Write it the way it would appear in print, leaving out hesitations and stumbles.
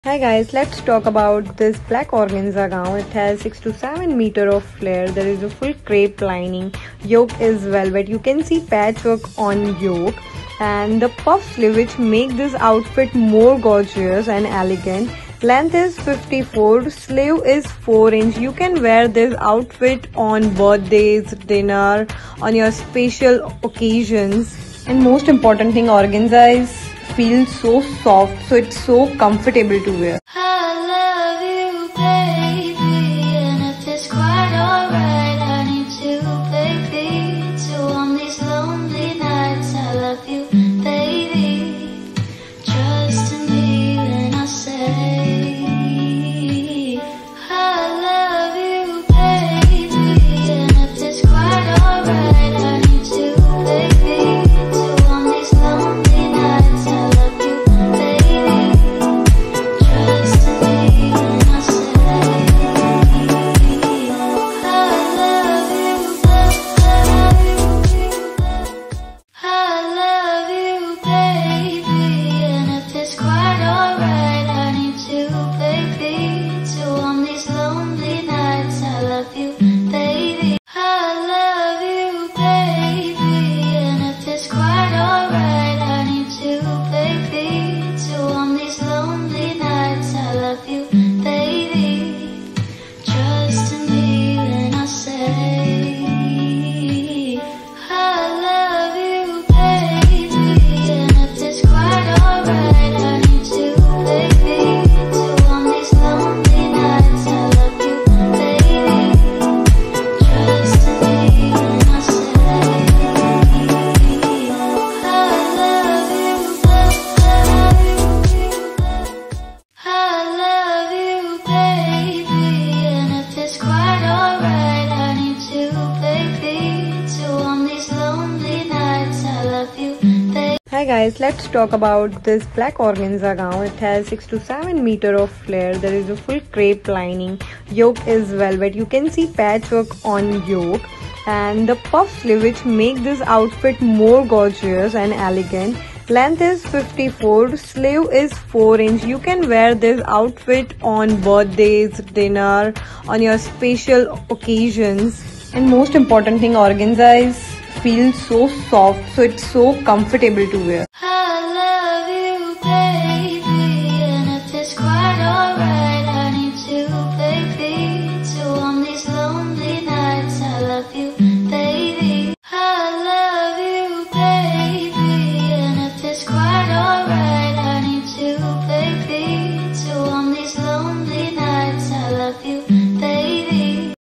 Hi guys, let's talk about this black organza gown. It has 6 to 7 meter of flare. There is a full crepe lining. Yoke is velvet. You can see patchwork on yoke and the puff sleeve which make this outfit more gorgeous and elegant. Length is 54, sleeve is 4 inch. You can wear this outfit on birthdays, dinner, on your special occasions. And most important thing, organza is feels so soft, so it's so comfortable to wear. I love you, baby, and if it's quite alright, I need to, baby, to on these lonely nights. I love you, baby, trust in me when I say I love you, baby, and if it's quite alright, I need to, baby, to on these lonely nights. I love you, baby, trust in me when I say I love you, baby, and if it's quite alright, I need to, baby, to on these lonely nights. I love you, baby. I love you, baby, and if it's quite alright, I need to, baby, to on these lonely nights. I love you, baby, trust in me when I say I love you, baby, and if it's quite alright, I need to, baby, to on these lonely nights. I love you, baby, trust in me when I say I love you, baby, and if it's quite alright, I need to, baby, to on these lonely nights. I love you, baby. Hi guys, let's talk about this black organza gown. It has 6 to 7 meter of flare. There is a full crepe lining. Yoke is velvet. You can see patchwork on yoke and the puff sleeve which make this outfit more gorgeous and elegant. Length is 54, sleeve is 4 inch. You can wear this outfit on birthdays, dinner, on your special occasions. And most important thing, organza is feels so soft, so it's so comfortable to wear. I